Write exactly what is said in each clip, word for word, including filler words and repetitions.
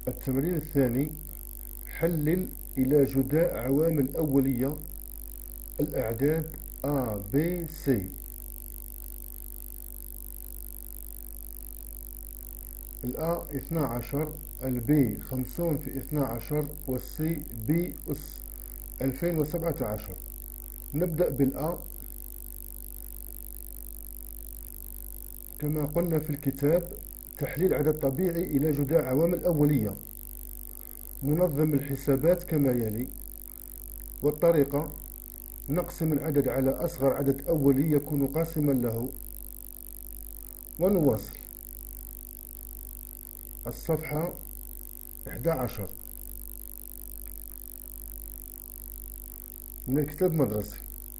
التمرين الثاني: حلل إلى جداء عوامل أولية الأعداد A B C. الأ اثنا عشر، البي خمسون في اثنا عشر، والسي بي أس ألفين وسبعة عشر. نبدأ بالأ. كما قلنا في الكتاب: تحليل عدد طبيعي إلى جداء عوامل أولية. ننظم الحسابات كما يلي. والطريقة: نقسم العدد على أصغر عدد أولي يكون قاسما له، ونواصل. الصفحة إحدى عشر من الكتاب المدرسي.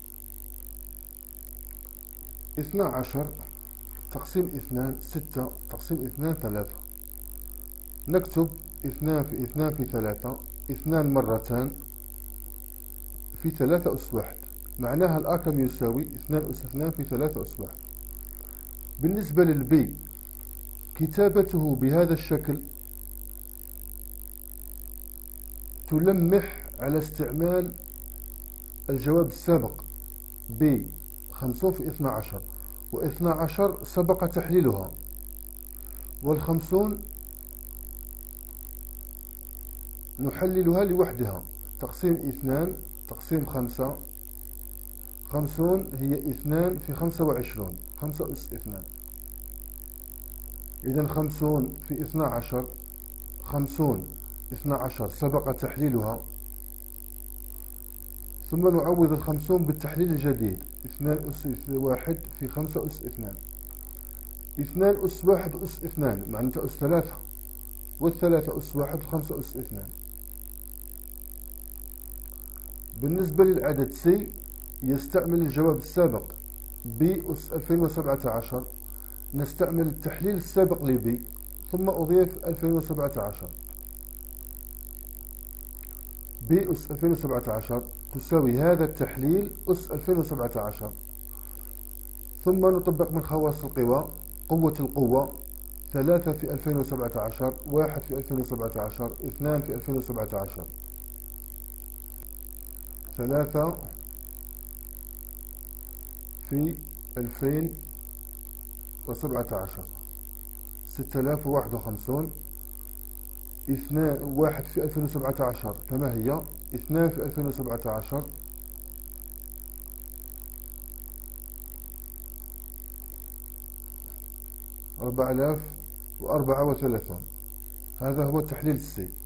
اثنا عشر تقسيم اثنان ستة، تقسيم اثنان ثلاثة. نكتب اثنان في اثنان في ثلاثة، اثنان مرتان في ثلاثة أس واحد. معناها الآ كم يساوي اثنان أس اثنان في ثلاثة أس واحد. بالنسبة للبي، كتابته بهذا الشكل تلمح على استعمال الجواب السابق. ب خمسون في اثنا عشر، واثنا عشر سبق تحليلها، والخمسون نحللها لوحدها. تقسيم اثنان تقسيم خمسة، خمسون هي اثنان في خمسة وعشرون، خمسة أس اثنان. إذن خمسون في اثنا عشر، خمسون اثنا عشر سبق تحليلها، ثم نعوض الخمسون بالتحليل الجديد. اثنان أس واحد في خمسة أس اثنان، اثنان أس واحد أس اثنان معناتها أس ثلاثة، والثلاثة أس واحد وخمسة أس اثنان. بالنسبة للعدد سي، يستعمل الجواب السابق ب أس ألفين وسبعة عشر. نستعمل التحليل السابق لب ثم أضيف ألفين وسبعة عشر. ب أس ألفين وسبعة عشر تساوي هذا التحليل أس ألفين وسبعة عشر. ثم نطبق من خواص القوى: قوة القوة ثلاثة في ألفين وسبعة عشر، واحد في ألفين وسبعة عشر، اثنان في ألفين وسبعة عشر. ثلاثة في ألفين وسبعة عشر ستة آلاف وواحد وخمسون. اثنان واحد في ألفين وسبعة عشر كما هي، اثنان في ألفين وسبعة عشر، أربعة آلاف وأربعة وثلاثون. هذا هو تحليل السي.